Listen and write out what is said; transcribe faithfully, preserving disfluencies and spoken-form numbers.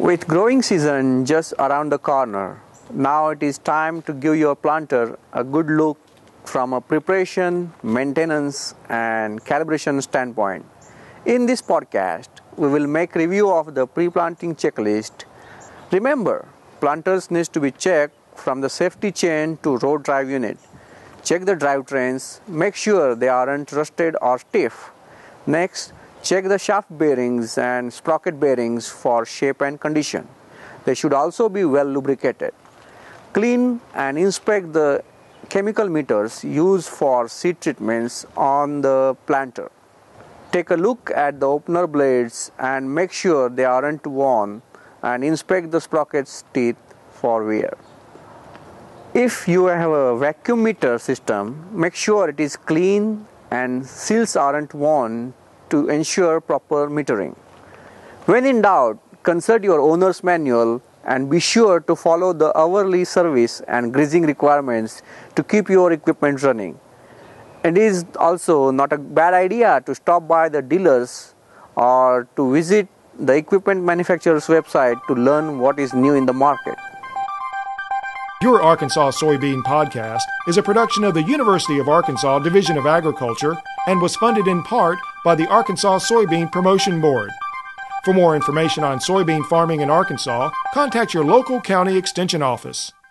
With growing season just around the corner, now it is time to give your planter a good look from a preparation, maintenance, and calibration standpoint. In this podcast, we will make review of the pre-planting checklist. Remember, planters need to be checked from the safety chain to road drive unit. Check the drivetrains, make sure they aren't rusted or stiff. Next, check the shaft bearings and sprocket bearings for shape and condition. They should also be well lubricated. Clean and inspect the chemical meters used for seed treatments on the planter. Take a look at the opener blades and make sure they aren't worn, and inspect the sprocket's teeth for wear. If you have a vacuum meter system, make sure it is clean and seals aren't worn to ensure proper metering. When in doubt, consult your owner's manual and be sure to follow the hourly service and greasing requirements to keep your equipment running. It is also not a bad idea to stop by the dealers or to visit the equipment manufacturer's website to learn what is new in the market. Your Arkansas Soybean Podcast is a production of the University of Arkansas Division of Agriculture and was funded in part by the Arkansas Soybean Promotion Board. For more information on soybean farming in Arkansas, contact your local county extension office.